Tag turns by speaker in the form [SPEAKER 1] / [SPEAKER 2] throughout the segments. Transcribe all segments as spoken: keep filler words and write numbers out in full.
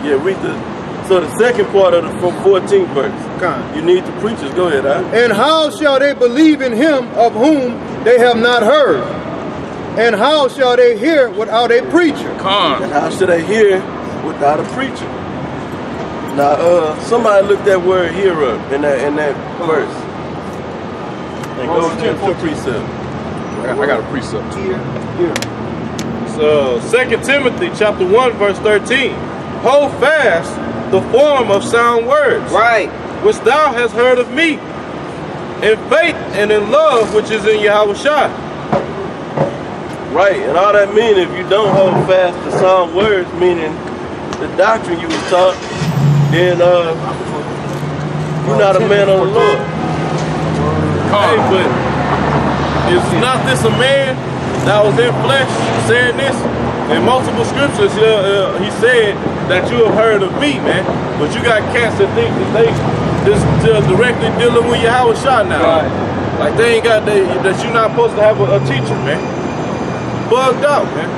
[SPEAKER 1] Yeah, read the, so the second part of the from fourteenth verse.
[SPEAKER 2] Con.
[SPEAKER 1] You need the preachers. Go ahead, huh?
[SPEAKER 2] And how shall they believe in him of whom they have not heard? And how shall they hear without a preacher?
[SPEAKER 3] Con.
[SPEAKER 1] And how should they hear without a preacher? Now, uh, somebody look that word "hear" up in that in that verse, and go to the precept.
[SPEAKER 3] I got, I got a precept.
[SPEAKER 2] Here, here.
[SPEAKER 4] So, Second Timothy chapter one, verse thirteen. Hold fast the form of sound words,
[SPEAKER 5] Right.
[SPEAKER 4] which thou hast heard of me, in faith and in love which is in Yahushua.
[SPEAKER 1] Right, and all that means, if you don't hold fast to sound words, meaning the doctrine you was taught, then uh, you're not a man of the Lord.
[SPEAKER 4] Hey, but is not this a man that was in flesh saying this? In multiple scriptures, uh, uh, he said that you have heard of me, man. But you got cats that think that they just uh, directly dealing with Yahushua now.
[SPEAKER 1] Right.
[SPEAKER 4] Like they ain't got they, that you're not supposed to have a, a teacher, man. Bugged out, man.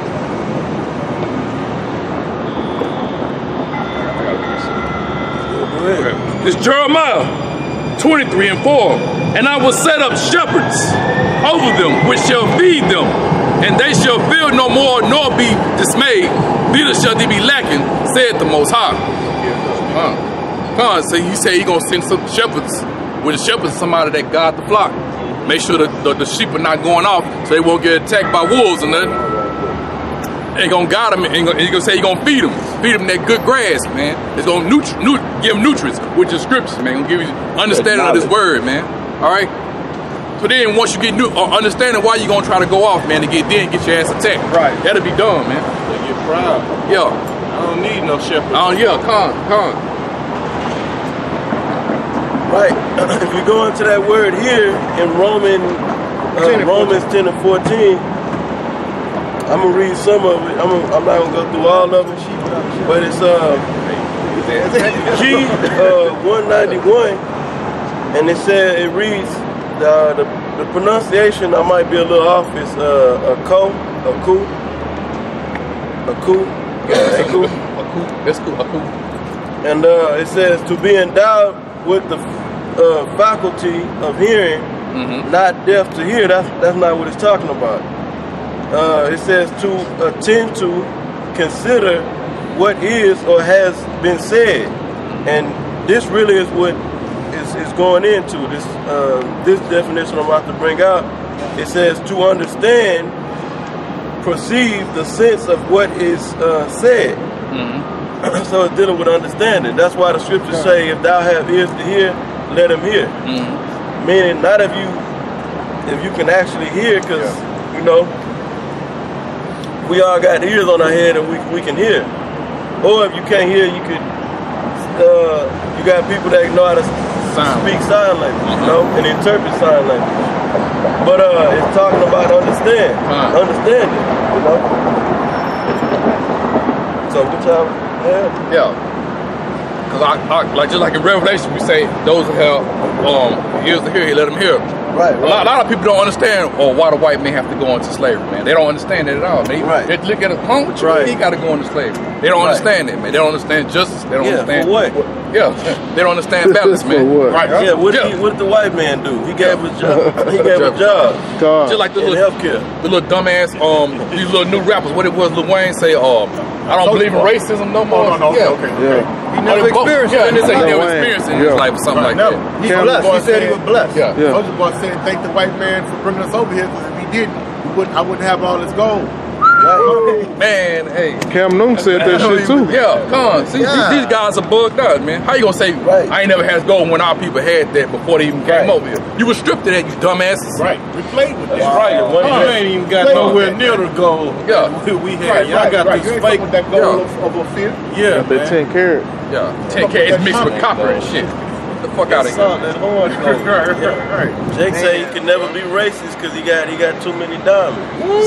[SPEAKER 3] Okay. It's Jeremiah twenty-three and four. And I will set up shepherds over them, which shall feed them, and they shall fear no more, nor be dismayed. Neither shall they be lacking, said the Most High. Huh. Huh. So you say he gonna send some shepherds. With the shepherds, somebody that guard the flock. Make sure the, the, the sheep are not going off, so they won't get attacked by wolves and nothing. Ain't gonna guide them, and he gonna say he gonna feed them. Feed them that good grass, man. It's gonna nutri nut give them nutrients, which is scriptures, man. Gonna give you understanding of this word, man. All right. So then, once you get new, uh, understanding why you gonna try to go off, man, to get then get your ass attacked.
[SPEAKER 4] Right.
[SPEAKER 3] That'll be done, man.
[SPEAKER 4] They get proud.
[SPEAKER 3] Yeah.
[SPEAKER 4] I don't need no shepherd.
[SPEAKER 3] Oh yeah, come, come.
[SPEAKER 1] Right. If you go into that word here in Roman, uh, Romans ten and fourteen, I'm gonna read some of it. I'm, gonna, I'm not gonna go through all of it, but it's uh, G uh, one ninety-one, and it said it reads uh, the the pronunciation. I might be a little off. It's uh, a ko, a ku, a ku, a ku,
[SPEAKER 3] a ku. That's cool, a ku.
[SPEAKER 1] and uh, it says to be endowed with the uh, faculty of hearing, mm-hmm. not deaf to hear. That's that's not what it's talking about. Uh, it says to attend to, consider what is or has been said, and this really is what is, is going into this uh, this definition I'm about to bring out. It says to understand, perceive the sense of what is uh, said. Mm-hmm. So it's dealing with understanding. That's why the scriptures say, if thou have ears to hear, let him hear. Mm-hmm. Meaning, not if you if you can actually hear, because yeah. you know, we all got ears on our head and we we can hear. Or if you can't hear, you could. Uh, you got people that know how to sign. speak sign language, uh-huh. you know, and interpret sign language. But uh, it's talking about understand, uh-huh. understanding, you know. So good job. Yeah.
[SPEAKER 3] Yeah. Cause I, I like just like in Revelation, we say those who have um ears to hear, he let them hear.
[SPEAKER 1] Right, right.
[SPEAKER 3] A, lot, a lot of people don't understand oh, why the white man have to go into slavery, man. They don't understand that at all. They,
[SPEAKER 1] right.
[SPEAKER 3] they look at it, huh? What you
[SPEAKER 1] right.
[SPEAKER 3] mean he got to go into slavery? They don't right. understand it, man. They don't understand justice. They don't
[SPEAKER 1] yeah,
[SPEAKER 3] understand
[SPEAKER 1] for what?
[SPEAKER 3] Yeah, they don't understand balance, man.
[SPEAKER 2] What?
[SPEAKER 3] Right?
[SPEAKER 1] Yeah. What did,
[SPEAKER 3] yeah.
[SPEAKER 1] he, what did the white man do? He gave a job. He gave a job.
[SPEAKER 2] God.
[SPEAKER 3] Just like the
[SPEAKER 1] in
[SPEAKER 3] little
[SPEAKER 1] healthcare.
[SPEAKER 3] the little dumbass um these little new rappers. What it was, Lil Wayne say, um, I don't believe in racism no more.
[SPEAKER 4] Oh, no, no,
[SPEAKER 3] yeah.
[SPEAKER 4] okay, okay.
[SPEAKER 2] Yeah.
[SPEAKER 4] He never experienced
[SPEAKER 3] yeah,
[SPEAKER 4] it.
[SPEAKER 3] he said he never experienced it in his life or something
[SPEAKER 4] Right,
[SPEAKER 3] like
[SPEAKER 4] never.
[SPEAKER 3] that.
[SPEAKER 4] He's
[SPEAKER 2] Cam,
[SPEAKER 4] blessed. He said he was blessed.
[SPEAKER 3] Yeah.
[SPEAKER 2] Yeah.
[SPEAKER 4] Soldier Boy said, thank the white man for bringing us over here, because if he didn't, we wouldn't, I wouldn't have all this gold.
[SPEAKER 3] Man, hey.
[SPEAKER 2] Cam Newton said that shit too.
[SPEAKER 3] Yeah, come on. See,
[SPEAKER 4] Yeah.
[SPEAKER 3] these, these guys are bugged out, man. How you gonna say
[SPEAKER 1] Right.
[SPEAKER 3] I ain't never had gold when our people had that before they even came
[SPEAKER 1] Right.
[SPEAKER 3] over here? You were stripped of that, you dumbasses.
[SPEAKER 4] Right. We played with that.
[SPEAKER 1] That's right.
[SPEAKER 4] Oh, you ain't even got
[SPEAKER 3] Played
[SPEAKER 4] nowhere
[SPEAKER 3] with
[SPEAKER 4] near the gold
[SPEAKER 3] Yeah.
[SPEAKER 4] that we had.
[SPEAKER 3] Right,
[SPEAKER 4] Y'all
[SPEAKER 3] right,
[SPEAKER 4] got
[SPEAKER 3] right.
[SPEAKER 4] this
[SPEAKER 3] You
[SPEAKER 4] fake
[SPEAKER 3] ain't
[SPEAKER 4] that
[SPEAKER 3] gold
[SPEAKER 4] gold
[SPEAKER 3] of-
[SPEAKER 4] of a fear.
[SPEAKER 2] Got
[SPEAKER 4] Yeah,
[SPEAKER 2] that
[SPEAKER 4] man.
[SPEAKER 2] ten carat.
[SPEAKER 3] Yeah, ten K is mixed with copper and shit. Get the fuck out of
[SPEAKER 1] Saw
[SPEAKER 3] here.
[SPEAKER 1] that orange gold.
[SPEAKER 4] Right, right, right.
[SPEAKER 1] Jake said he could never be racist because he got he got too many diamonds.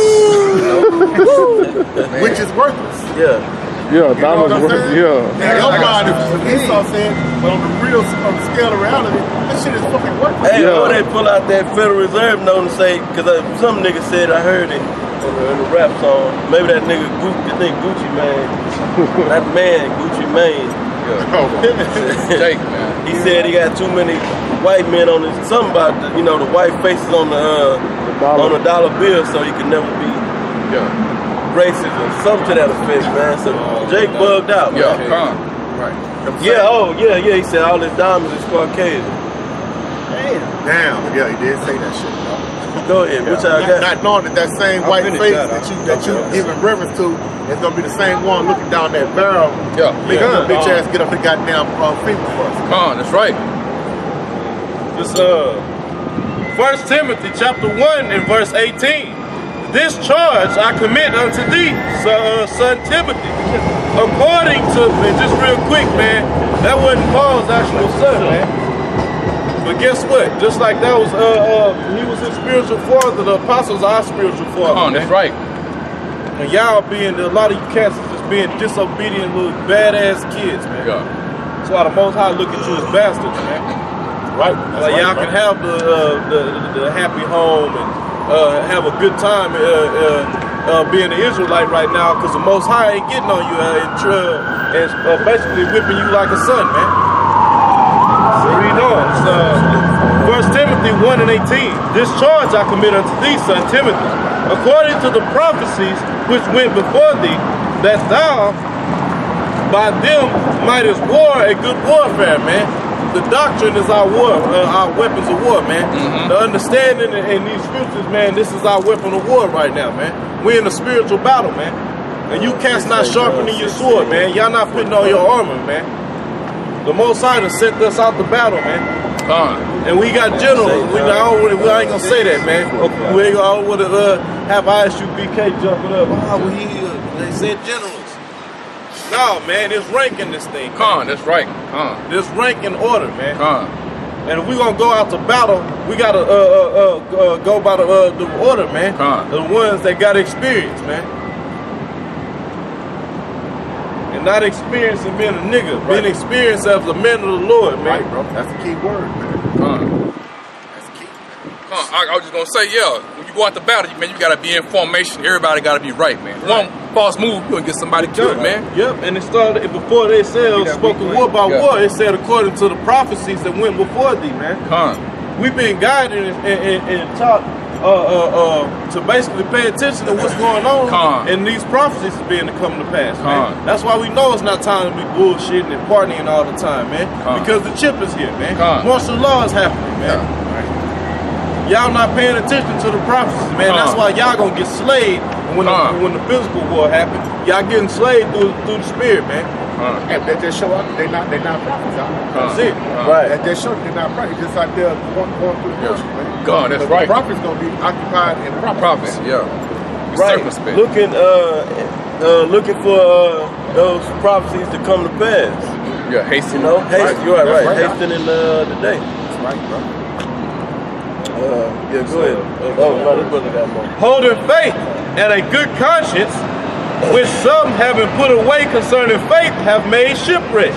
[SPEAKER 4] Which is worthless.
[SPEAKER 1] Yeah.
[SPEAKER 2] Yeah,
[SPEAKER 4] You know what
[SPEAKER 2] diamonds
[SPEAKER 4] I'm
[SPEAKER 2] worth.
[SPEAKER 4] saying?
[SPEAKER 2] Yeah.
[SPEAKER 4] Now, your mind is Esau said, but on the real on the scale of reality, that shit is fucking worthless.
[SPEAKER 1] Hey,
[SPEAKER 2] Yeah.
[SPEAKER 1] or they pull out that Federal Reserve note and say, because uh, some nigga said, I heard it, in the, in the rap song. Maybe that nigga Gucci, that nigga Gucci Mane, that man Gucci Mane.
[SPEAKER 3] Yeah. Jake, man.
[SPEAKER 1] He said he got too many white men on his, something about the, you know, the white faces on the uh, the on the dollar bill, so he could never be
[SPEAKER 3] yeah.
[SPEAKER 1] racist or something to that effect, man. So Jake bugged out.
[SPEAKER 3] Yeah,
[SPEAKER 1] man.
[SPEAKER 3] calm. Right.
[SPEAKER 1] Yeah, oh yeah, yeah. He said all his diamonds is Caucasian.
[SPEAKER 5] Damn. Damn. Yeah, he did say that shit.
[SPEAKER 1] Go ahead.
[SPEAKER 5] Yeah.
[SPEAKER 1] Which I got.
[SPEAKER 5] Not knowing that that same white face that, that you that you
[SPEAKER 1] okay.
[SPEAKER 5] giving reference to is gonna be the same one looking down that barrel.
[SPEAKER 3] Yeah.
[SPEAKER 5] Making
[SPEAKER 1] Yeah.
[SPEAKER 5] the bitch ass get up the goddamn uh, finger first.
[SPEAKER 3] Calm. That's right.
[SPEAKER 4] It's uh, First Timothy chapter one and verse eighteen. This charge I commit unto thee, so, uh, son Timothy, according to, and just real quick, man, that wasn't Paul's actual son, man. But guess what? Just like that was, uh, uh, he was his spiritual father, the apostles are our spiritual father.
[SPEAKER 3] Calm. That's right.
[SPEAKER 4] And y'all being, a lot of you cats is just being disobedient little badass kids, man.
[SPEAKER 3] Yeah.
[SPEAKER 4] That's why the Most High look at you as bastards, man.
[SPEAKER 5] Right.
[SPEAKER 4] Like y'all can have the, uh, the the happy home and uh, have a good time uh, uh, uh, being an Israelite right now, because the Most High ain't getting on you uh, and, uh, and uh, basically whipping you like a son, man. So read on. It's, uh, First Timothy one and eighteen. This charge I commit unto thee, son Timothy, according to the prophecies which went before thee, that thou by them mightest war a good warfare, man. The doctrine is our war, uh, our weapons of war, man. Mm-hmm. The understanding in, in these scriptures, man, this is our weapon of war right now, man. We in a spiritual battle, man. And you cats not sharpening your sword, man. Y'all not putting on your armor, man. The Most High done sent us out the battle, man.
[SPEAKER 3] Calm.
[SPEAKER 4] And we got generals. We, I, don't, we ain't gonna say that, man. We ain't gonna want to uh, have I S U B K jumping up. Oh, well, he, uh, they said generals. No, man, it's rank in this thing.
[SPEAKER 3] Calm. That's right. Calm.
[SPEAKER 4] There's rank in order, man.
[SPEAKER 3] Calm.
[SPEAKER 4] And if we're gonna go out to battle, we gotta uh, uh, uh, uh, go by the, uh, the order, man.
[SPEAKER 3] Calm.
[SPEAKER 4] The ones that got experience, man. And not experience of being a nigga,
[SPEAKER 5] Right.
[SPEAKER 4] being experienced as a man of the Lord, man.
[SPEAKER 5] Right, bro. That's the key word, man.
[SPEAKER 3] Calm.
[SPEAKER 5] That's the key.
[SPEAKER 3] Calm. I, I was just gonna say, yeah. When you go out to battle, man, you gotta be in formation. Everybody gotta be right, man.
[SPEAKER 4] Right.
[SPEAKER 3] One false move, you gonna get somebody killed,
[SPEAKER 4] Yep.
[SPEAKER 3] man.
[SPEAKER 4] Yep, and it started before they said
[SPEAKER 3] We got
[SPEAKER 4] spoken
[SPEAKER 3] weak
[SPEAKER 4] war by
[SPEAKER 3] link. Yeah.
[SPEAKER 4] war. It said according to the prophecies that went before thee, man.
[SPEAKER 3] Calm.
[SPEAKER 4] We've been guided and, and, and taught uh, uh, uh, to basically pay attention to what's going on,
[SPEAKER 3] Con.
[SPEAKER 4] and these prophecies are being to come to pass, man.
[SPEAKER 3] Con.
[SPEAKER 4] That's why we know it's not time to be bullshitting and partying all the time, man.
[SPEAKER 3] Con.
[SPEAKER 4] Because the chip is here, man.
[SPEAKER 3] Con.
[SPEAKER 4] Martial law is happening, man. Y'all not paying attention to the prophecies, man.
[SPEAKER 3] Con.
[SPEAKER 4] That's why y'all gonna get slayed when the,
[SPEAKER 3] Con.
[SPEAKER 4] when the physical war happens. Y'all getting slayed through through the spirit, man.
[SPEAKER 3] Con.
[SPEAKER 5] And that just show up, they not they not prophets.
[SPEAKER 4] That's it.
[SPEAKER 1] Right.
[SPEAKER 5] That just show they're not prophets. Just like they're going, going through the motion, man.
[SPEAKER 3] God, that's
[SPEAKER 5] But
[SPEAKER 3] right.
[SPEAKER 5] The prophets gonna be occupied in prophecy.
[SPEAKER 3] Prophets, yeah. Be
[SPEAKER 1] Right.
[SPEAKER 3] circumspect.
[SPEAKER 1] Looking, uh, uh, looking for uh, those prophecies to come to pass.
[SPEAKER 3] Yeah, hasten.
[SPEAKER 1] You know, hasten.
[SPEAKER 5] Right.
[SPEAKER 1] You're right,
[SPEAKER 5] That's
[SPEAKER 1] right.
[SPEAKER 5] right.
[SPEAKER 1] Hastening uh, the day.
[SPEAKER 5] That's right, bro.
[SPEAKER 1] Uh, yeah, go ahead. Oh no, this brother got more.
[SPEAKER 4] Holding faith and a good conscience, which some having put away concerning faith have made shipwreck.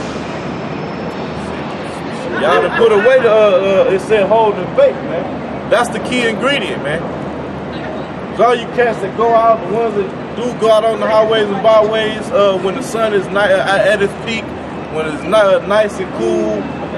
[SPEAKER 4] Y'all done put away the, uh, uh, it said holding faith, man. That's the key ingredient, man. So all you cats that go out, the ones that do go out on the highways and byways, uh, when the sun is ni- at its peak, when it's ni- nice and cool,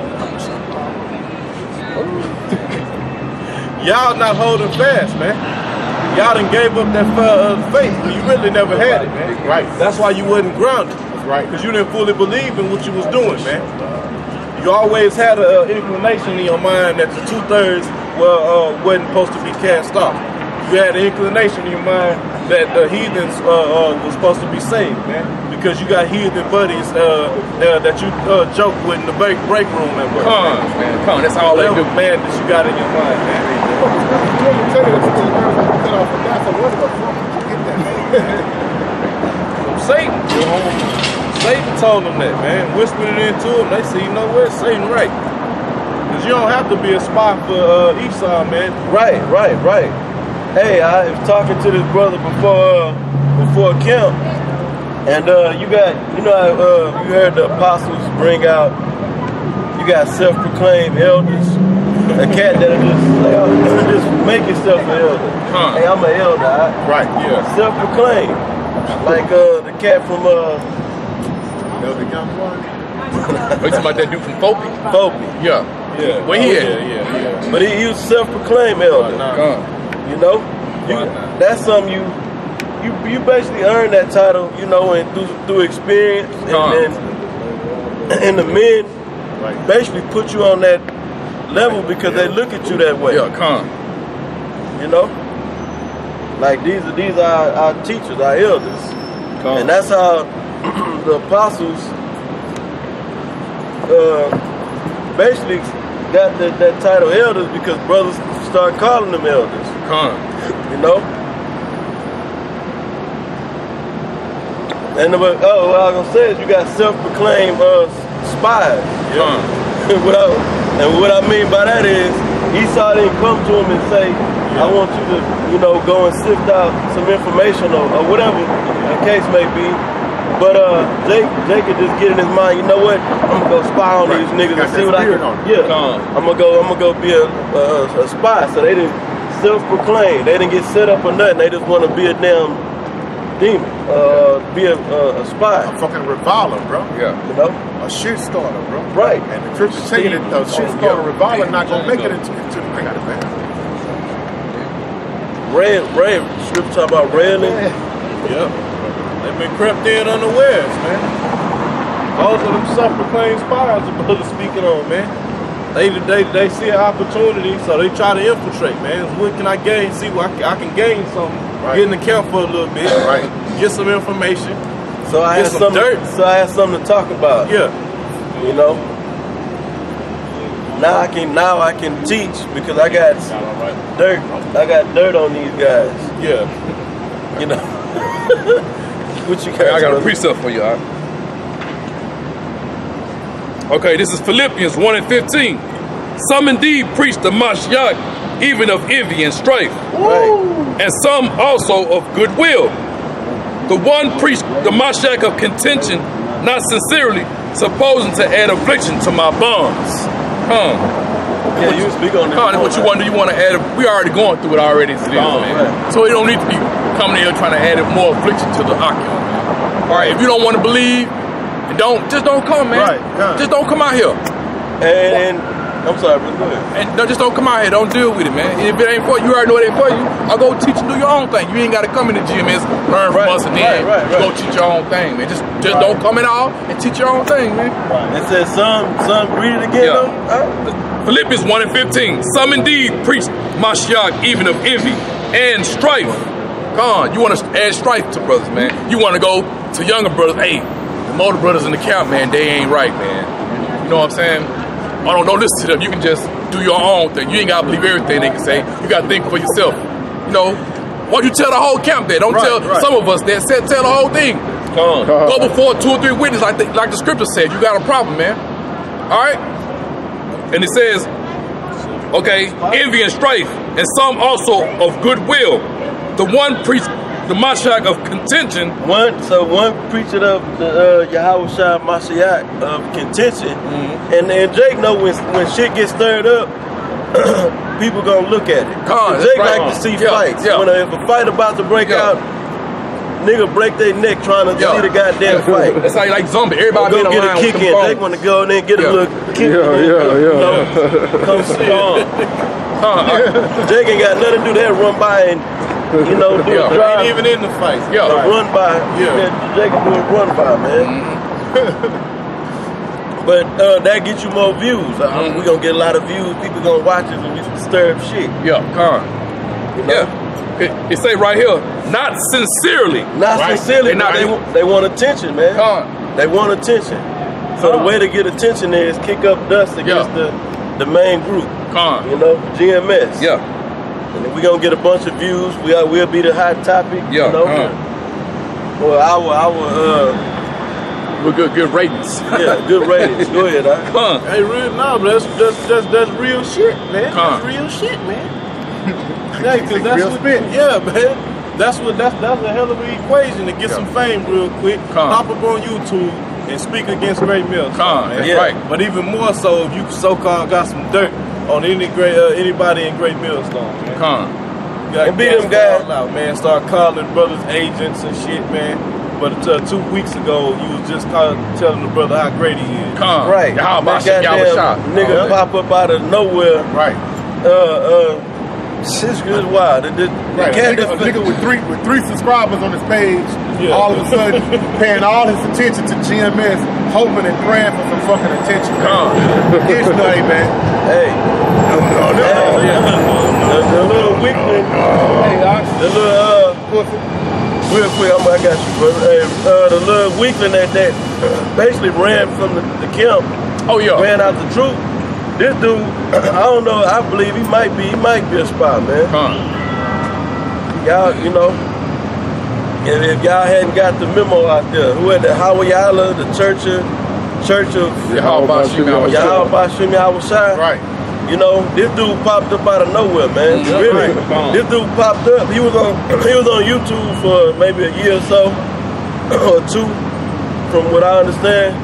[SPEAKER 4] y'all not holding fast, man. Y'all done gave up that uh, faith when you really never had it, man.
[SPEAKER 5] Right.
[SPEAKER 4] That's why you wasn't grounded.
[SPEAKER 5] That's right.
[SPEAKER 4] Because you didn't fully believe in what you was doing, man. You always had an uh, inclination in your mind that the two-thirds well, uh, wasn't supposed to be cast off. You had an inclination in your mind that the heathens uh, uh, was supposed to be saved, man. Because you got heathen buddies uh, uh, that you uh, joke with in the break, break room at work.
[SPEAKER 3] Come on, man. Come on, that's all they
[SPEAKER 4] Whatever
[SPEAKER 3] do.
[SPEAKER 4] man that you got in your mind, man. From Satan. Satan told them that, man. Whispered it into them. They said, you know what? Satan right. Because you don't have to be a spy for uh, Esau, man.
[SPEAKER 1] Right, right, right. Hey, I was talking to this brother before uh, before camp, and uh, you got, you know, uh, you heard the apostles bring out, you got self-proclaimed elders a cat that'll just, like, just make himself an elder.
[SPEAKER 3] Huh.
[SPEAKER 1] Hey, I'm an elder. I,
[SPEAKER 5] Right, yeah.
[SPEAKER 1] self-proclaimed. Like uh, the cat from uh,
[SPEAKER 5] Elder Young one.
[SPEAKER 3] Oh, you talking about that dude from Fopi?
[SPEAKER 1] Fopi.
[SPEAKER 3] Yeah.
[SPEAKER 4] Yeah.
[SPEAKER 3] Where he
[SPEAKER 4] oh,
[SPEAKER 3] at?
[SPEAKER 4] Yeah, yeah, yeah.
[SPEAKER 1] But he, he was self-proclaimed elder.
[SPEAKER 4] Nah.
[SPEAKER 3] Con.
[SPEAKER 1] You know, you, that's something you you you basically earn that title. You know, and through through experience,
[SPEAKER 3] Con.
[SPEAKER 1] and then and the men
[SPEAKER 5] Right.
[SPEAKER 1] basically put you on that level because they look at you that way.
[SPEAKER 3] Yeah, con.
[SPEAKER 1] You know, like these are these are our, our teachers, our elders,
[SPEAKER 3] Con.
[SPEAKER 1] and that's how the apostles uh, basically got that, that title elders because brothers start calling them elders.
[SPEAKER 3] Con.
[SPEAKER 1] You know. And the, oh, what I was gonna say is you got self-proclaimed uh, spies.
[SPEAKER 3] Con.
[SPEAKER 1] what I, and what I mean by that is Esau didn't come to him and say, I want you to, you know, go and sift out some information or, or whatever the case may be. But uh, Jake, Jake could just get in his mind, you know what? I'm gonna go spy on
[SPEAKER 5] Right.
[SPEAKER 1] these niggas
[SPEAKER 5] Got
[SPEAKER 1] and see
[SPEAKER 5] that
[SPEAKER 1] what I
[SPEAKER 5] spirit
[SPEAKER 1] can.
[SPEAKER 5] on him.
[SPEAKER 1] Yeah,
[SPEAKER 3] Con.
[SPEAKER 1] I'm gonna go. I'm gonna go be a, a, a spy. So they didn't self-proclaim. They didn't get set up or nothing. They just want to be a damn demon. Uh, be a, a, a spy.
[SPEAKER 5] A fucking reviler, bro.
[SPEAKER 3] Yeah.
[SPEAKER 1] You know?
[SPEAKER 5] A shit starter, bro.
[SPEAKER 1] Right.
[SPEAKER 5] And the scripture saying that a shit
[SPEAKER 3] Oh,
[SPEAKER 5] starter
[SPEAKER 3] yeah.
[SPEAKER 5] reviler not gonna make it
[SPEAKER 3] Yeah.
[SPEAKER 5] into into the got it, man.
[SPEAKER 1] Rail, rail. Scripture talk about railing.
[SPEAKER 4] Yep. They've been crept in unawares, man. Those are them self-proclaimed spies the brother's speaking on, man. They, they they see an opportunity, so they try to infiltrate, man. What can I gain? See what I can, I can gain something.
[SPEAKER 5] Right.
[SPEAKER 4] Get in the camp for a little bit.
[SPEAKER 5] Right.
[SPEAKER 4] Get some information.
[SPEAKER 1] So I
[SPEAKER 4] Get
[SPEAKER 1] had
[SPEAKER 4] some
[SPEAKER 1] something.
[SPEAKER 4] dirt.
[SPEAKER 1] So I had something to talk about.
[SPEAKER 4] Yeah.
[SPEAKER 1] You know. Now I can now I can teach because I got dirt. I got dirt on these guys.
[SPEAKER 4] Yeah.
[SPEAKER 1] You know. What you got?
[SPEAKER 3] Okay, I got a
[SPEAKER 1] brother?
[SPEAKER 3] precept for you. All right? Okay, this is Philippians one and fifteen. Some indeed preach the Mashiach, even of envy and strife,
[SPEAKER 1] Right.
[SPEAKER 3] and some also of goodwill. The one preached the Mashiach of contention, not sincerely, supposing to add affliction to my bonds. Huh.
[SPEAKER 1] Yeah, you speak on this.
[SPEAKER 3] Huh, what you want to do? You want to add? We already going through it already as it is,
[SPEAKER 1] Oh,
[SPEAKER 3] man.
[SPEAKER 1] right.
[SPEAKER 3] So you don't need to be coming here trying to add more affliction to the Akim, man. All right, if you don't want to believe, don't just don't come, man.
[SPEAKER 5] Right, yeah.
[SPEAKER 3] Just don't come out here.
[SPEAKER 1] And, and I'm sorry, brother. Go ahead.
[SPEAKER 3] And no, just don't come out here. Don't deal with it, man. If it ain't for you, you already know it ain't for you. I'll go teach and do your own thing. You ain't got to come in the G M S, learn from
[SPEAKER 1] Right,
[SPEAKER 3] us, and then
[SPEAKER 1] right, right,
[SPEAKER 3] you go
[SPEAKER 1] right.
[SPEAKER 3] teach your own thing, man. Just just
[SPEAKER 1] Right.
[SPEAKER 3] don't come at all and teach your own thing, man.
[SPEAKER 1] It says some, some read it again.
[SPEAKER 3] Yeah.
[SPEAKER 1] though? All right.
[SPEAKER 3] Philippians one and fifteen. Some indeed preach Mashiach even of envy and strife. Come on, you want to add strife to brothers, man. You want to go to younger brothers. Hey, the older brothers in the camp, man, they ain't right, man. You know what I'm saying? I don't know, listen to them. You can just do your own thing. You ain't got to believe everything they can say. You got to think for yourself. You know, why don't you tell the whole camp that? Don't
[SPEAKER 5] Right,
[SPEAKER 3] tell
[SPEAKER 5] right.
[SPEAKER 3] some of us that. Tell, tell the whole thing.
[SPEAKER 1] Come on.
[SPEAKER 3] Go before two or three witnesses, like the, like the scripture said. You got a problem, man. All right? And it says, okay, envy and strife, and some also of goodwill. The one preached the Mashiach of contention.
[SPEAKER 1] One, so one preacher of the uh, Yahweh Shai Mashiach of contention,
[SPEAKER 3] Mm-hmm.
[SPEAKER 1] and and Jake know when when shit gets stirred up, people gonna look at it.
[SPEAKER 3] Con,
[SPEAKER 1] And
[SPEAKER 3] that's
[SPEAKER 1] Jake
[SPEAKER 3] right.
[SPEAKER 1] like to see
[SPEAKER 3] Yeah,
[SPEAKER 1] fights.
[SPEAKER 3] yeah.
[SPEAKER 1] When a, if a fight about to break
[SPEAKER 3] Yeah.
[SPEAKER 1] out, nigga break their neck trying to
[SPEAKER 3] Yeah.
[SPEAKER 1] see the goddamn fight.
[SPEAKER 3] That's how you like zombie. Everybody
[SPEAKER 1] Go
[SPEAKER 3] be in
[SPEAKER 1] get
[SPEAKER 3] a
[SPEAKER 1] a
[SPEAKER 3] line
[SPEAKER 1] kick
[SPEAKER 3] with
[SPEAKER 1] in.
[SPEAKER 3] them
[SPEAKER 1] Jake
[SPEAKER 3] phones.
[SPEAKER 1] want to go and then get
[SPEAKER 3] Yeah.
[SPEAKER 1] a little kick.
[SPEAKER 2] Yeah,
[SPEAKER 1] in,
[SPEAKER 2] yeah,
[SPEAKER 1] you
[SPEAKER 2] yeah.
[SPEAKER 1] know, come see on.
[SPEAKER 3] Uh,
[SPEAKER 1] Jake ain't got nothing to do that. Run by and you know do
[SPEAKER 3] Yeah.
[SPEAKER 1] a drive.
[SPEAKER 4] Ain't even in the fight.
[SPEAKER 3] yeah.
[SPEAKER 1] A run by.
[SPEAKER 4] Yeah.
[SPEAKER 1] Yeah. Jake can do a run by, man. But uh, that gets you more views. Uh,
[SPEAKER 3] Mhm.
[SPEAKER 1] We gonna get a lot of views. People gonna watch us and we disturb shit.
[SPEAKER 3] Yeah, con.
[SPEAKER 1] You know?
[SPEAKER 3] Yeah. It, it say right here, not sincerely.
[SPEAKER 1] Not
[SPEAKER 3] Right.
[SPEAKER 1] sincerely.
[SPEAKER 3] They not-
[SPEAKER 1] They, wa- they want attention, man.
[SPEAKER 3] Con.
[SPEAKER 1] They want attention. So the way to get attention is kick up dust against
[SPEAKER 3] Yeah.
[SPEAKER 1] the the main group.
[SPEAKER 3] Con.
[SPEAKER 1] You know, G M S.
[SPEAKER 3] Yeah.
[SPEAKER 1] And if we gonna get a bunch of views, we are, we'll be the hot topic.
[SPEAKER 3] Yeah,
[SPEAKER 1] You know.
[SPEAKER 3] uh.
[SPEAKER 1] Well, our our uh,
[SPEAKER 3] We're good, good ratings.
[SPEAKER 1] yeah, good ratings. Go ahead, huh?
[SPEAKER 3] Con.
[SPEAKER 4] Hey, real no, but that's that's that's that's real shit, man.
[SPEAKER 3] Con.
[SPEAKER 4] That's real shit, man. Yeah, 'cause that's
[SPEAKER 5] real
[SPEAKER 4] what,
[SPEAKER 5] spit.
[SPEAKER 4] yeah, man. That's what that's that's a hell of an equation to get some fame real quick.
[SPEAKER 3] Con.
[SPEAKER 4] Hop up on YouTube and speak against Great Mills.
[SPEAKER 3] Con, that's
[SPEAKER 1] Yeah.
[SPEAKER 3] right.
[SPEAKER 4] But even more so if you so-called got some dirt on any great uh, anybody in Great Millstone, man.
[SPEAKER 3] Con.
[SPEAKER 4] You gotta
[SPEAKER 1] And beat them
[SPEAKER 4] guys
[SPEAKER 1] guys.
[SPEAKER 4] out, man. Start calling brothers agents and shit, man. But uh, two weeks ago, you was just call, telling the brother how great he is.
[SPEAKER 3] Con.
[SPEAKER 1] Right.
[SPEAKER 3] Y'all
[SPEAKER 1] That
[SPEAKER 3] shot. Y'all was shot.
[SPEAKER 1] goddamn nigga
[SPEAKER 3] Oh,
[SPEAKER 1] pop up out of nowhere.
[SPEAKER 5] Right.
[SPEAKER 1] Uh, uh, shit's good wild. The, the,
[SPEAKER 5] Right.
[SPEAKER 1] the
[SPEAKER 5] A
[SPEAKER 1] cat
[SPEAKER 5] nigga, a
[SPEAKER 1] that-
[SPEAKER 5] nigga with three with three subscribers on his page,
[SPEAKER 4] Yeah.
[SPEAKER 5] all of a sudden paying all his attention to G M S, hoping and praying for some fucking attention.
[SPEAKER 3] Con.
[SPEAKER 5] It's nothing, man.
[SPEAKER 1] Hey,
[SPEAKER 5] No, no, no.
[SPEAKER 1] hey, the, the little weakling,
[SPEAKER 3] Hey, Ox.
[SPEAKER 1] the little uh, real quick, I'm, I got you, brother. Hey, uh, the little weakling that that basically ran from the, the camp,
[SPEAKER 3] Oh, yeah.
[SPEAKER 1] ran out the truth. This dude, I don't know. I believe he might be. He might be a spy, man.
[SPEAKER 3] Con.
[SPEAKER 1] Y'all, you know, if, if y'all hadn't got the memo out there, who had the Hawaiiala, the Church of Church of
[SPEAKER 3] Y'all Bashim Yahweh Shai.
[SPEAKER 1] Y'all Bashim Yahweh Shai.
[SPEAKER 5] Right.
[SPEAKER 1] You know, this dude popped up out of nowhere, man.
[SPEAKER 3] Yeah,
[SPEAKER 1] Really,
[SPEAKER 3] right.
[SPEAKER 1] this dude popped up. He was on he was on YouTube for maybe a year or so, or two, from what I understand,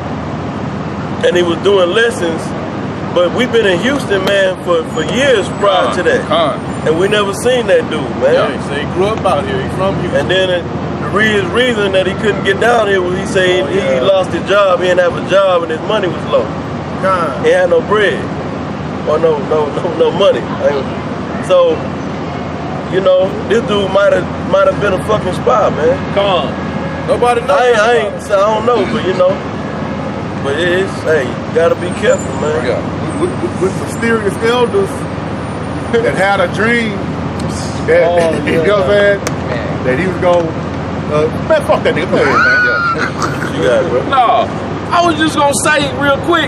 [SPEAKER 1] and he was doing lessons. But we've been in Houston, man, for, for years prior
[SPEAKER 3] Con.
[SPEAKER 1] to that,
[SPEAKER 3] Con.
[SPEAKER 1] and we never seen that dude, man.
[SPEAKER 4] Yeah, he said he grew up out here. He from Houston.
[SPEAKER 1] And then it, the re- reason that he couldn't get down here was he said
[SPEAKER 4] Oh,
[SPEAKER 1] he,
[SPEAKER 4] yeah.
[SPEAKER 1] he lost his job. He didn't have a job, and his money was low.
[SPEAKER 5] God.
[SPEAKER 1] He had no bread or no no no no money. Like, so, you know, this dude might have might have been a fucking spy, man.
[SPEAKER 3] Con.
[SPEAKER 4] Nobody knows.
[SPEAKER 1] I ain't, I ain't I don't know, but you know, but it's hey, you gotta be careful, man.
[SPEAKER 3] Yeah.
[SPEAKER 5] With, with, with mysterious elders that had a dream that,
[SPEAKER 1] Oh,
[SPEAKER 5] you know what I'm saying? That he was going, uh, man, fuck that nigga. Go ahead, man.
[SPEAKER 1] You got it, bro.
[SPEAKER 3] No, I was just gonna say real quick,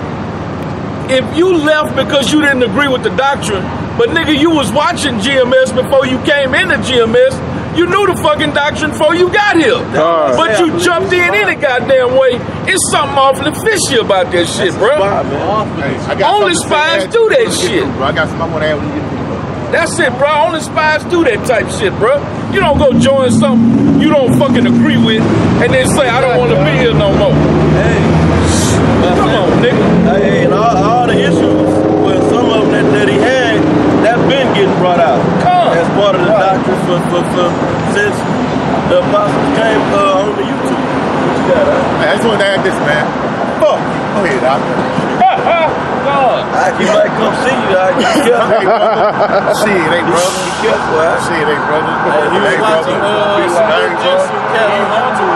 [SPEAKER 3] if you left because you didn't agree with the doctrine, but nigga, you was watching G M S before you came into G M S, you knew the fucking doctrine before you got here.
[SPEAKER 1] Right.
[SPEAKER 3] But you jumped in any goddamn way. It's something awfully fishy about that shit, bro.
[SPEAKER 1] Spy, man.
[SPEAKER 5] Hey, I got
[SPEAKER 3] Only
[SPEAKER 5] something to say
[SPEAKER 3] spies
[SPEAKER 5] to
[SPEAKER 3] do
[SPEAKER 5] you
[SPEAKER 3] that
[SPEAKER 5] when we get
[SPEAKER 3] shit.
[SPEAKER 5] through, bro. I got something I want to add when you get through, bro.
[SPEAKER 3] That's it, bro. Only spies do that type shit, bro. You don't go join something you don't fucking agree with and then say, I don't want to be here no more.
[SPEAKER 1] Hey,
[SPEAKER 3] Come on, nigga.
[SPEAKER 1] hey, and all, all the issues with some of them that, that he had, that been getting brought out
[SPEAKER 3] Come.
[SPEAKER 1] as part of the doctrine for, for, for since the apostles came uh, on the YouTube. What you got, huh?
[SPEAKER 5] Hey, I just wanted to add this, man. Fuck. Go ahead, Doc.
[SPEAKER 3] God.
[SPEAKER 1] I he might come see you. I be careful.
[SPEAKER 5] Shit, ain't brother.
[SPEAKER 1] Be careful, huh?
[SPEAKER 5] Shit, ain't brother.
[SPEAKER 4] Hey, he was
[SPEAKER 5] Hey,
[SPEAKER 4] watching
[SPEAKER 5] brother.
[SPEAKER 4] uh, some
[SPEAKER 5] Hey,
[SPEAKER 4] Jensen
[SPEAKER 5] brother.
[SPEAKER 4] Kelly Hunter.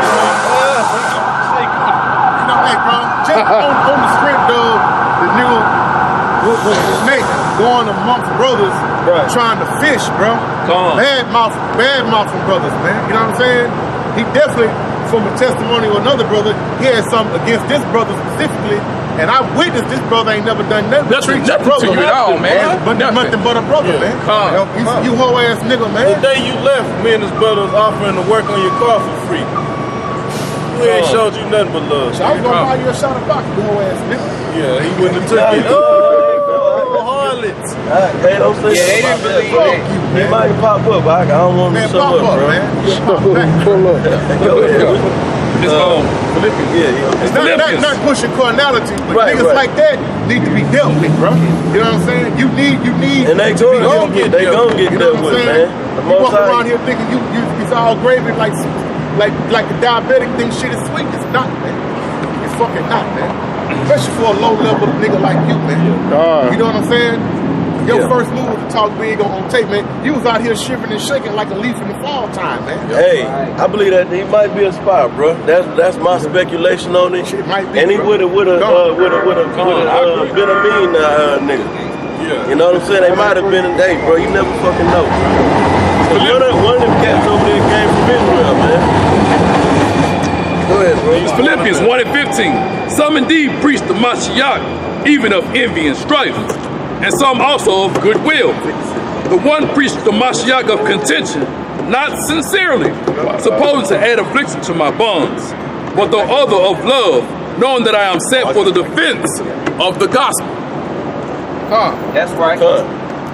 [SPEAKER 5] You know, hey, bro, just on, on the script, though, the new was, was Snake going amongst brothers
[SPEAKER 1] Right.
[SPEAKER 5] trying to fish, bro.
[SPEAKER 3] Come on.
[SPEAKER 5] Bad mouth, bad mouthing brothers, man. You know what I'm saying? He definitely, from a testimony of another brother, he had something against this brother specifically, and I witnessed this brother ain't never done nothing.
[SPEAKER 3] That's
[SPEAKER 5] treat
[SPEAKER 3] nothing
[SPEAKER 5] your brother,
[SPEAKER 3] to you at all, man.
[SPEAKER 5] But
[SPEAKER 3] Nothing.
[SPEAKER 5] nothing but a brother,
[SPEAKER 4] Yeah.
[SPEAKER 5] man.
[SPEAKER 3] Come.
[SPEAKER 5] You, you hoe ass nigga,
[SPEAKER 4] The
[SPEAKER 5] man.
[SPEAKER 4] day you left, me and his brother was offering to work on your car for free. We ain't
[SPEAKER 3] Oh.
[SPEAKER 4] showed you nothing but love.
[SPEAKER 5] So I was gonna
[SPEAKER 3] Come.
[SPEAKER 5] buy you a shot of vodka, you hoe ass nigga.
[SPEAKER 4] Yeah, he wouldn't have took
[SPEAKER 1] Nah,
[SPEAKER 4] it.
[SPEAKER 1] you-
[SPEAKER 4] Oh, harlots.
[SPEAKER 1] Hey, don't say
[SPEAKER 6] Yeah, they
[SPEAKER 1] nothing
[SPEAKER 6] didn't
[SPEAKER 1] about
[SPEAKER 6] believe
[SPEAKER 1] that,
[SPEAKER 6] it.
[SPEAKER 1] bro. He might pop up. I, I don't want him
[SPEAKER 5] Man,
[SPEAKER 1] to show
[SPEAKER 5] pop
[SPEAKER 1] up,
[SPEAKER 5] up,
[SPEAKER 1] bro.
[SPEAKER 5] man. Yeah, pop back.
[SPEAKER 1] Go ahead.
[SPEAKER 3] It's
[SPEAKER 1] Uh,
[SPEAKER 3] on.
[SPEAKER 1] Philippians, yeah, yeah.
[SPEAKER 5] It's not, not,
[SPEAKER 3] Philippians.
[SPEAKER 5] not pushing carnality, but
[SPEAKER 1] Right,
[SPEAKER 5] niggas
[SPEAKER 1] right.
[SPEAKER 5] like that need to be dealt with, bro. You know what I'm saying? You need, you need.
[SPEAKER 1] And they
[SPEAKER 5] to
[SPEAKER 1] gonna
[SPEAKER 5] be
[SPEAKER 1] get-
[SPEAKER 5] dealt with.
[SPEAKER 1] they gonna get
[SPEAKER 5] You know
[SPEAKER 1] dealt
[SPEAKER 5] what I'm
[SPEAKER 1] with,
[SPEAKER 5] saying?
[SPEAKER 1] man. The
[SPEAKER 5] You
[SPEAKER 1] Most
[SPEAKER 5] walk
[SPEAKER 1] High-
[SPEAKER 5] around here thinking you, you, it's all gravy, like, like, like the diabetic thing. Shit is sweet. It's not, man. It's fucking not, man. Especially for a low level nigga like you, man. You know what I'm saying? Your
[SPEAKER 1] Yeah.
[SPEAKER 5] first move was to talk big on, on tape, man. You was out here shivering and shaking like a leaf in the fall time, man.
[SPEAKER 1] Hey, I believe that he might be a spy, bro. That's that's my speculation on it.
[SPEAKER 5] Shit might be,
[SPEAKER 1] And he
[SPEAKER 5] bro.
[SPEAKER 1] would have would have uh, would have would have uh, been a mean uh, nigga.
[SPEAKER 4] Yeah.
[SPEAKER 1] You know what I'm saying? They might have been in day, bro. You never fucking know. But one of one of them cats over there came from Israel, man. Go ahead, bro.
[SPEAKER 3] Philippians one and fifteen. Some indeed preach the Mashiach, even of envy and strife, and some also of goodwill. The one preached the Mashiach of contention, not sincerely, supposing to add affliction to my bonds, but the other of love, knowing that I am sent for the defense of the gospel. Huh.
[SPEAKER 6] That's right.
[SPEAKER 1] Huh.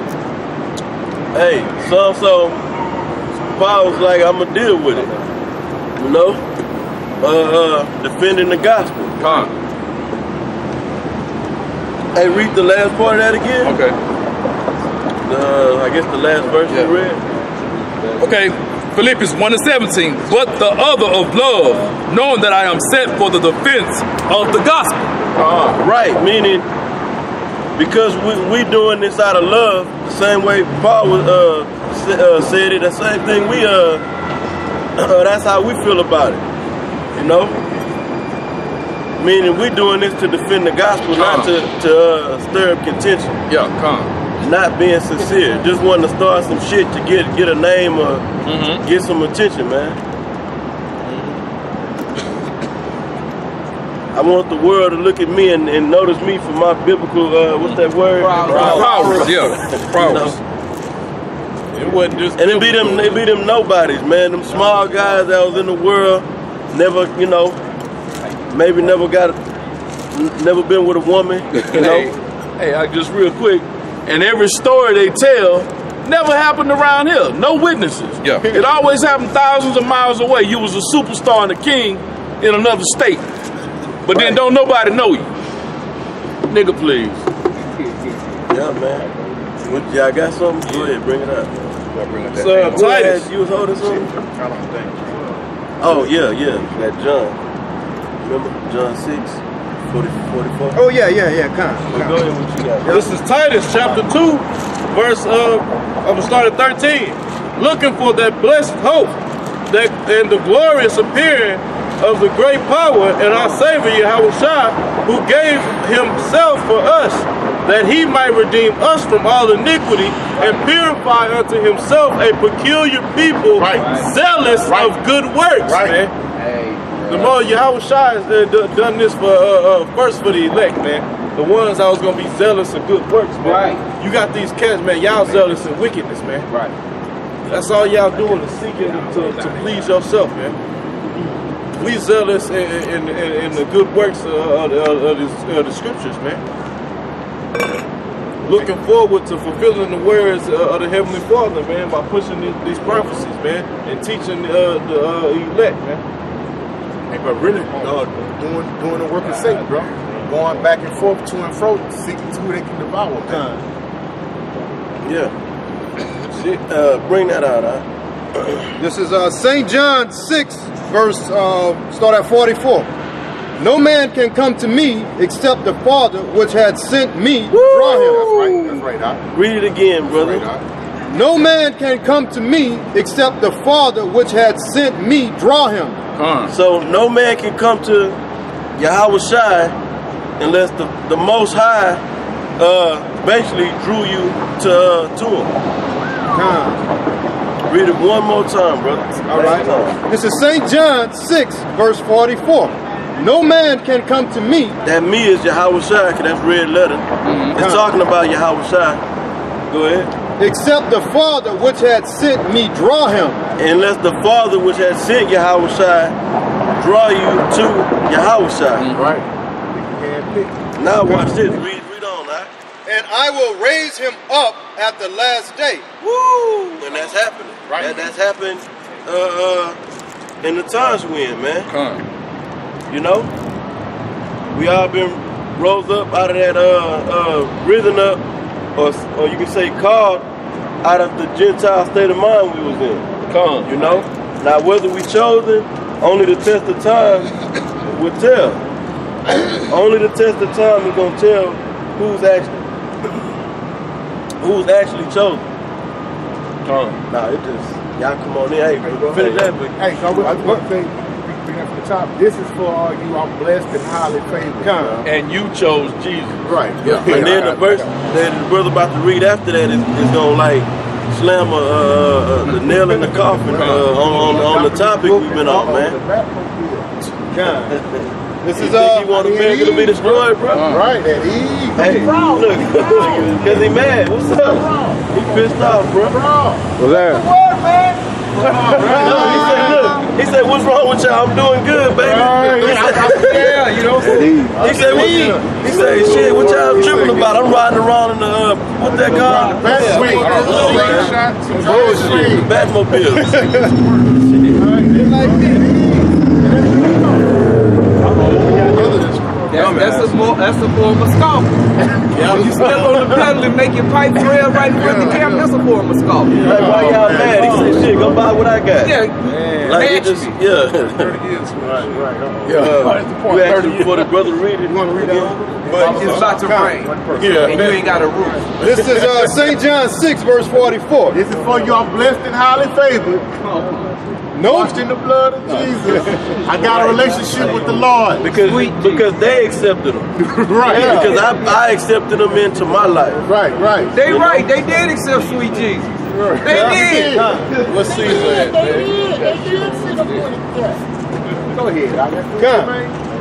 [SPEAKER 1] Hey, so so Paul was like, I'm gonna deal with it. You know? Uh, uh defending the gospel.
[SPEAKER 3] Huh.
[SPEAKER 1] Hey, read the last part of that again.
[SPEAKER 3] Okay.
[SPEAKER 1] Uh, I guess the last verse
[SPEAKER 3] Yeah.
[SPEAKER 1] you read.
[SPEAKER 3] Okay, Philippians one and seventeen. But the other of love, knowing that I am set for the defense of the gospel.
[SPEAKER 1] Uh, right, meaning because we we doing this out of love, the same way Paul was, uh, uh, said it, the same thing we uh, uh that's how we feel about it, you know. Meaning we doing this to defend the gospel, uh-huh. not to to uh, stir up contention.
[SPEAKER 3] Yeah, come.
[SPEAKER 1] Not being sincere, just wanting to start some shit to get get a name or mm-hmm. get some attention, man. I want the world to look at me and, and notice me for my biblical, uh, what's that word?
[SPEAKER 3] Prowess. Yeah, prowess.
[SPEAKER 1] You know? It wasn't just and it be them, it be them nobodies, man. Them small guys that was in the world, never, you know, maybe never got, never been with a woman, you know.
[SPEAKER 3] Hey, hey, I just real quick. And every story they tell never happened around here. No witnesses. Yeah. It always happened thousands of miles away. You was a superstar and a king in another state. But right. then don't nobody know you. Nigga, please.
[SPEAKER 1] Yeah, man. What, y'all got something? Go ahead, bring it up.
[SPEAKER 3] So, uh, Titus.
[SPEAKER 1] You was holding something? Oh, yeah, yeah. That John. Remember John six? forty, forty-four.
[SPEAKER 2] Oh yeah, yeah, yeah. Come on.
[SPEAKER 1] Well, go ahead. What you got?
[SPEAKER 4] This is Titus chapter two, verse. Uh, I'm gonna start at thirteen. Looking for that blessed hope, that and the glorious appearing of the great power and our Savior Yahushua, who gave Himself for us, that He might redeem us from all iniquity and purify unto Himself a peculiar people, right. zealous right. of good works, right. man. The more Yahushua has uh, done this for uh, uh, first for the elect, man. The ones that was gonna be zealous of good works, man. Right. You got these cats, man. Y'all zealous in wickedness, man. Right. That's all y'all doing is seeking to, to please yourself, man. We zealous in, in, in, in the good works of, of, of, of, the, of the scriptures, man. Looking forward to fulfilling the words uh, of the Heavenly Father, man, by pushing these, these prophecies, man, and teaching uh, the uh, elect, man.
[SPEAKER 5] Hey, but really, uh, doing doing the work of Satan, bro. Going back and forth, to and fro, seeking to who they can devour. Man.
[SPEAKER 1] Yeah. Shit. Uh, bring that out, huh?
[SPEAKER 2] This is uh, Saint John six, verse, uh, start at forty-four. No man can come to me except the Father which had sent me Woo! draw him.
[SPEAKER 5] That's right, that's right, Doc.
[SPEAKER 1] Read it again, brother.
[SPEAKER 5] Right,
[SPEAKER 2] no man can come to me except the Father which had sent me draw him.
[SPEAKER 1] Uh. So no man can come to Yahushua unless the, the Most High uh, basically drew you to uh, to him. Uh. Read it one more time, brother.
[SPEAKER 2] All right. Time. This is Saint John six, verse forty-four. No man can come to me.
[SPEAKER 1] That me is Yahushua, because that's red letter. Mm-hmm. It's talking about Yahushua. Go ahead.
[SPEAKER 2] Except the Father which had sent me draw him.
[SPEAKER 1] Unless the Father which had sent Yahushua draw you to Yahushua.
[SPEAKER 5] Mm-hmm. Right.
[SPEAKER 1] Now watch this. Read, read on, right?
[SPEAKER 2] And I will raise him up at the last day.
[SPEAKER 1] Woo! And that's happening.
[SPEAKER 5] Right.
[SPEAKER 1] That, that's happened uh, uh, in the times we're in, man.
[SPEAKER 3] Come.
[SPEAKER 1] You know? We all been rose up out of that, uh, uh, risen up, or, or you can say called out of the Gentile state of mind we was in. Come, you know? Now whether we chosen, only the test of time will tell. Only the test of time is gonna tell who's actually who's actually chosen. Come. Nah, it just y'all come on in. Hey, go finish that.
[SPEAKER 5] Hey, so I was going to say, from the top, this is for all you are blessed and highly favored.
[SPEAKER 3] Come. And you chose Jesus.
[SPEAKER 5] Right.
[SPEAKER 1] Yeah. And then the verse that the brother about to read after that is, is gonna like slam a, uh, uh, the nail in the coffin uh, on, on on the topic we've been on, man.
[SPEAKER 2] This is
[SPEAKER 1] uh,
[SPEAKER 2] uh,
[SPEAKER 1] you want America to be destroyed, bro?
[SPEAKER 5] Uh, right, that Eve.
[SPEAKER 1] Hey, look, because he mad. What's up? He pissed off, bro.
[SPEAKER 2] What's that?
[SPEAKER 1] No, he said, look, he said, what's wrong with y'all? I'm doing good, baby. He said,
[SPEAKER 5] yeah, you know.
[SPEAKER 1] He said, what, he said, shit, what y'all tripping about? I'm riding around in the, uh, what's that car?
[SPEAKER 5] Batmobile.
[SPEAKER 1] Batmobile.
[SPEAKER 6] That's, that's, a more, that's a form of scoffing. Yeah. You step on the pedal and make your pipe trail right in front of the camera, that's a form of scoffing.
[SPEAKER 1] Like, why y'all mad? He said, shit, go buy what I got.
[SPEAKER 6] Yeah.
[SPEAKER 1] Like, it just, yeah.
[SPEAKER 5] thirty years. Right, right.
[SPEAKER 1] Yeah. Uh, that's the point. You actually, for the brother to read it. You want to read it?
[SPEAKER 6] But it's about to rain. Yeah. And you ain't got a roof.
[SPEAKER 2] This is uh, Saint John six, verse forty-four.
[SPEAKER 5] This is for you. I'm blessed and highly favored. No. Washed in the blood of Jesus. I got a relationship with the Lord.
[SPEAKER 1] Because because they accepted him.
[SPEAKER 5] Right.
[SPEAKER 1] Yeah. Because I, I accepted them into my life.
[SPEAKER 5] Right, right.
[SPEAKER 6] They you right. Know? They did accept sweet Jesus. Right. They yeah. did.
[SPEAKER 1] What's Caesar at?
[SPEAKER 7] They did. They did sit up on it.
[SPEAKER 5] Go ahead.
[SPEAKER 2] Come.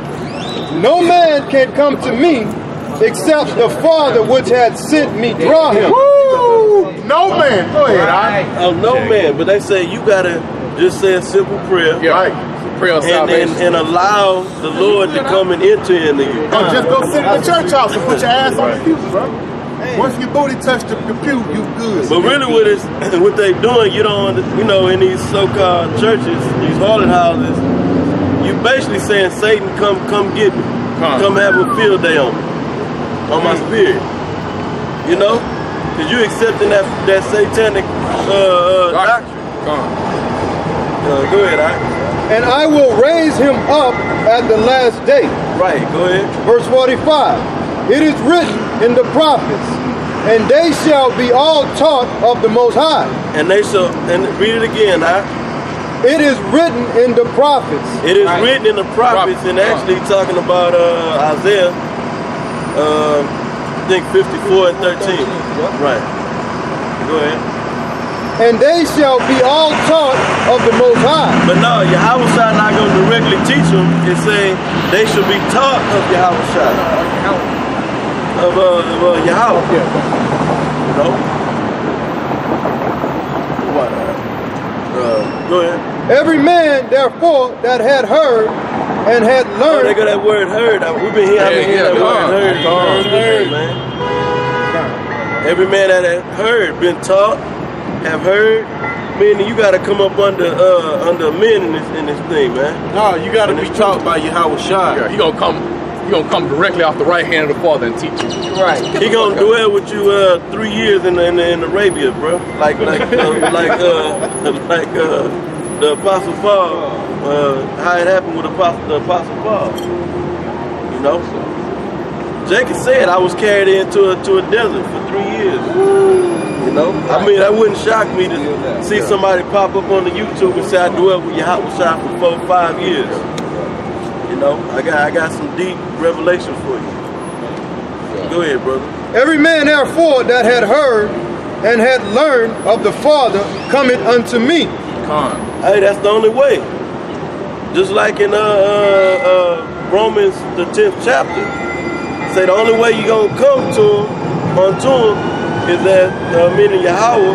[SPEAKER 2] No man can come to me except the Father which had sent me draw him.
[SPEAKER 5] Woo! No man. Go ahead.
[SPEAKER 6] Right.
[SPEAKER 1] Oh, no man. But they say you gotta just say a simple prayer.
[SPEAKER 5] Yeah. Right.
[SPEAKER 3] Prayer of
[SPEAKER 1] and,
[SPEAKER 3] salvation.
[SPEAKER 1] and, and allow the Lord to come and enter into you.
[SPEAKER 5] Oh, just go sit in the church house and put your ass on the pew, bro. Once your booty touch the, the pew, you good.
[SPEAKER 1] But really what is what they doing, you don't, you know, in these so-called churches, these harlot houses, you basically saying, Satan, come come get me. Huh. Come have a field day on me. On my spirit. You know? Because you accepting that that satanic uh, uh, doctrine. Uh, go ahead, all right.
[SPEAKER 2] And I will raise him up at the last day.
[SPEAKER 1] Right, go ahead.
[SPEAKER 2] Verse forty-five. It is written in the prophets, and they shall be all taught of the Most High.
[SPEAKER 1] And they shall, and read it again, huh?
[SPEAKER 2] It is written in the prophets.
[SPEAKER 1] It is right. written in the prophets, and actually talking about uh, Isaiah, uh, I think fifty-four and thirteen. Right. Go ahead.
[SPEAKER 2] And they shall be all taught of the Most High.
[SPEAKER 1] But no, Yahweh Shai not going to directly teach them. It's saying they should be taught of Yahweh Shai. Of, uh, of uh, Yahweh. You know? What? Uh, go ahead.
[SPEAKER 2] Every man, therefore, that had heard and had learned.
[SPEAKER 1] Oh, they got that word heard. We've been hearing, yeah, I've been hearing yeah, that word heard. heard, heard, man. Every man that had heard, been taught, have heard, meaning you got to come up under uh, under men in this in this thing, man.
[SPEAKER 4] No, you got to be taught by Yahweh Shai.
[SPEAKER 3] Yeah, he gonna come. He gonna come directly off the right hand of the Father and teach you.
[SPEAKER 6] Right.
[SPEAKER 1] He gonna dwell with you uh, three years in the, in, the, in Arabia, bro. Like like uh, like uh, like uh, the Apostle Paul. Uh, how it happened with Apostle, the Apostle Paul. You know. Jacob said I was carried into a to a desert for three years. You know, I mean, that wouldn't shock me to see somebody pop up on the YouTube and say I dwelt with Yahweh Shai for four, five years. You know, I got I got some deep revelation for you. Go ahead, brother.
[SPEAKER 2] Every man therefore that had heard and had learned of the Father cometh unto me.
[SPEAKER 1] Hey, that's the only way. Just like in uh, uh, uh, Romans the tenth chapter, say the only way you gonna come to him, unto him, is that uh, meaning Yahweh,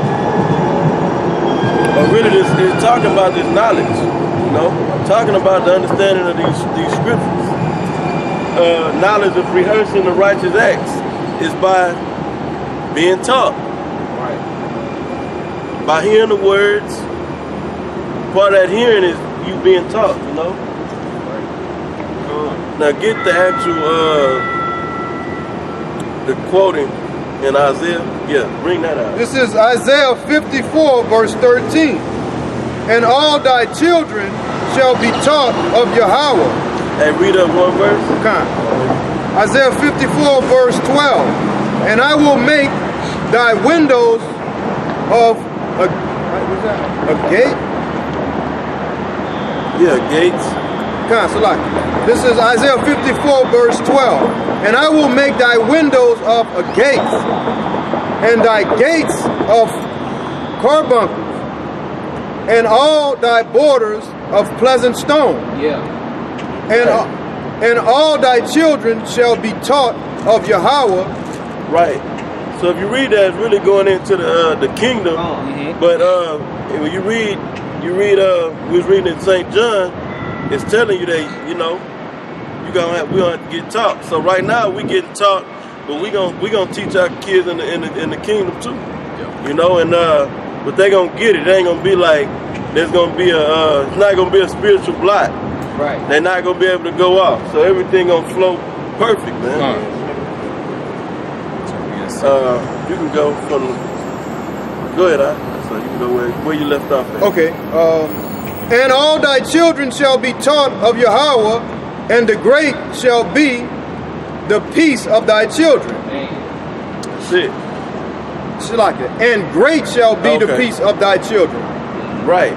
[SPEAKER 1] but really this is talking about this knowledge, you know, talking about the understanding of these these scriptures. Uh, knowledge of rehearsing the righteous acts is by being taught,
[SPEAKER 6] right?
[SPEAKER 1] By hearing the words. Part of that hearing is you being taught, you know.
[SPEAKER 6] Right.
[SPEAKER 1] Uh, now get the actual uh, the quoting. In Isaiah, yeah, bring that out.
[SPEAKER 2] This is Isaiah fifty-four, verse thirteen. And all thy children shall be taught of Yahweh.
[SPEAKER 1] Hey, read up one verse.
[SPEAKER 2] Okay. Isaiah fifty-four, verse twelve. And I will make thy windows of a, what's that? A gate?
[SPEAKER 1] Yeah, gates.
[SPEAKER 2] Okay, so like, this is Isaiah fifty-four, verse twelve. And I will make thy windows of a gate, and thy gates of carbuncles, and all thy borders of pleasant stone.
[SPEAKER 6] Yeah.
[SPEAKER 2] And, uh, and all thy children shall be taught of Yahweh.
[SPEAKER 1] Right. So if you read that, it's really going into the uh, the kingdom.
[SPEAKER 6] Mm-hmm.
[SPEAKER 1] But uh, when you read, you read. Uh, we was reading in Saint John. It's telling you that, you know, you gonna have we gonna have to get taught. So right now we getting taught, but we gonna we gonna teach our kids in the in the, in the kingdom too. Yeah. You know, and uh, but they gonna get it. It ain't gonna be like there's gonna be a. Uh, it's not gonna be a spiritual block.
[SPEAKER 6] Right.
[SPEAKER 1] They're not gonna be able to go off. So everything gonna flow perfect, man. Uh, uh, you can go from. Go ahead, I. So you can go where, where you left off at.
[SPEAKER 2] Okay. Um, and all thy children shall be taught of Yahweh, and the great shall be the peace of thy children.
[SPEAKER 1] That's it.
[SPEAKER 2] Like it. And great shall be
[SPEAKER 1] okay.
[SPEAKER 2] the peace of thy children.
[SPEAKER 1] Right.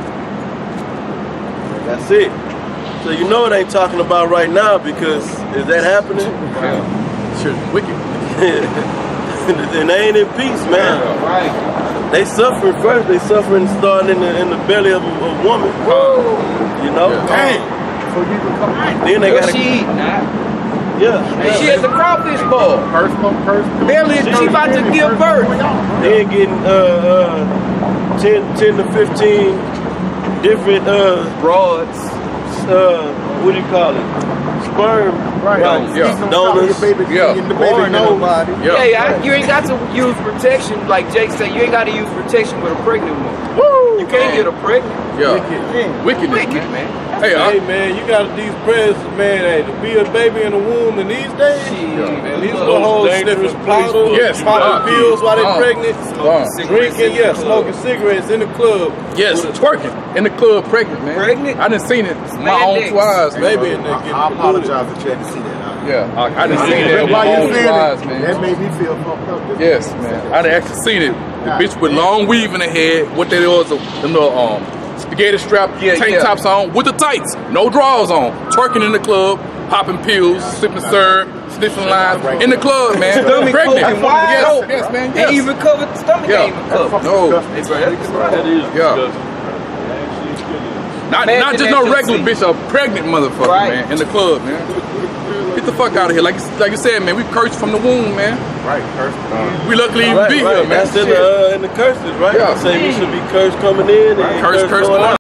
[SPEAKER 1] That's it. So you know it ain't talking about right now because is that happening?
[SPEAKER 3] Yeah. Sure, wicked.
[SPEAKER 1] And they ain't in peace, man.
[SPEAKER 6] Yeah, right.
[SPEAKER 1] They suffering first. They suffering starting in the in the belly of a, a woman.
[SPEAKER 6] Woo.
[SPEAKER 1] You know.
[SPEAKER 5] Dang. So you can come out.
[SPEAKER 1] Then they
[SPEAKER 6] What
[SPEAKER 1] gotta.
[SPEAKER 6] she eat now?
[SPEAKER 1] Yeah.
[SPEAKER 6] And she has a crawfish bowl.
[SPEAKER 5] First come first.
[SPEAKER 6] Barely, she about to give birth.
[SPEAKER 1] They ain't getting uh, uh, ten, ten to fifteen different uh,
[SPEAKER 6] Rods.
[SPEAKER 1] uh, what do you call it? Sperm.
[SPEAKER 5] Right.
[SPEAKER 3] Yeah.
[SPEAKER 1] Donors.
[SPEAKER 5] Your baby,
[SPEAKER 3] Yeah.
[SPEAKER 5] the baby knows.
[SPEAKER 3] Yeah.
[SPEAKER 6] Hey, I, you ain't got to use protection, like Jake said. You ain't got to use protection with a pregnant woman.
[SPEAKER 3] Woo!
[SPEAKER 6] You can't get her pregnant.
[SPEAKER 3] Yeah.
[SPEAKER 5] Wicked.
[SPEAKER 3] Wickedness,
[SPEAKER 6] Wicked,
[SPEAKER 3] man.
[SPEAKER 6] man.
[SPEAKER 3] Hey,
[SPEAKER 4] Hey
[SPEAKER 3] uh,
[SPEAKER 4] man, you got these prayers, man, hey, to be a baby in the womb in these days.
[SPEAKER 6] Shit.
[SPEAKER 4] Man, these little hoes sniffing powder,
[SPEAKER 3] Yes,
[SPEAKER 4] popping
[SPEAKER 3] uh,
[SPEAKER 4] pills while they
[SPEAKER 3] uh,
[SPEAKER 4] pregnant,
[SPEAKER 3] uh,
[SPEAKER 4] drinking, yeah, smoking cigarettes in the club.
[SPEAKER 3] yes, twerking in the club, pregnant, man.
[SPEAKER 6] Pregnant?
[SPEAKER 3] I done seen it with my
[SPEAKER 6] Slandex.
[SPEAKER 3] own two eyes, man.
[SPEAKER 4] Baby in there
[SPEAKER 5] I,
[SPEAKER 4] getting
[SPEAKER 5] I
[SPEAKER 4] polluted.
[SPEAKER 5] apologize that you had to see that.
[SPEAKER 3] Yeah, I, I done seen that with
[SPEAKER 5] Why
[SPEAKER 3] my
[SPEAKER 5] you
[SPEAKER 3] own two
[SPEAKER 5] saying
[SPEAKER 3] eyes,
[SPEAKER 5] it?
[SPEAKER 3] man.
[SPEAKER 5] That made me feel fucked up.
[SPEAKER 3] Yes, man. I done actually seen it. The bitch with long weave in her head, what that was, the little um spaghetti strap,
[SPEAKER 6] Yeah,
[SPEAKER 3] tank
[SPEAKER 6] yeah.
[SPEAKER 3] tops on, with the tights, no drawers on, twerking in the club, popping pills, sipping syrup, sniffing lines in the club, man.
[SPEAKER 6] Stomach
[SPEAKER 3] Pregnant.
[SPEAKER 6] poking wide
[SPEAKER 3] Yes,
[SPEAKER 6] open.
[SPEAKER 3] yes, man.
[SPEAKER 6] Ain't
[SPEAKER 3] Yes.
[SPEAKER 6] even covered. The stomach
[SPEAKER 3] Yeah.
[SPEAKER 6] ain't even covered.
[SPEAKER 3] No.
[SPEAKER 6] Hey, bro, that's right.
[SPEAKER 1] That is
[SPEAKER 3] Yeah.
[SPEAKER 1] disgusting.
[SPEAKER 3] Not,
[SPEAKER 6] Imagine
[SPEAKER 3] not just
[SPEAKER 6] that
[SPEAKER 3] no
[SPEAKER 6] just
[SPEAKER 3] regular
[SPEAKER 6] see.
[SPEAKER 3] bitch, a pregnant motherfucker,
[SPEAKER 6] Right.
[SPEAKER 3] man, in the club, man. Get the fuck out of here. Like, like you said, man, we cursed from the womb, man.
[SPEAKER 5] Right, first.
[SPEAKER 3] We luckily even
[SPEAKER 1] Right,
[SPEAKER 3] be
[SPEAKER 1] right.
[SPEAKER 3] here, man.
[SPEAKER 1] That's in the, uh, in the curses, right?
[SPEAKER 3] Yeah.
[SPEAKER 1] Say we should be cursed coming in and
[SPEAKER 3] Curse,
[SPEAKER 1] cursed
[SPEAKER 3] curse
[SPEAKER 1] going
[SPEAKER 3] going
[SPEAKER 1] out.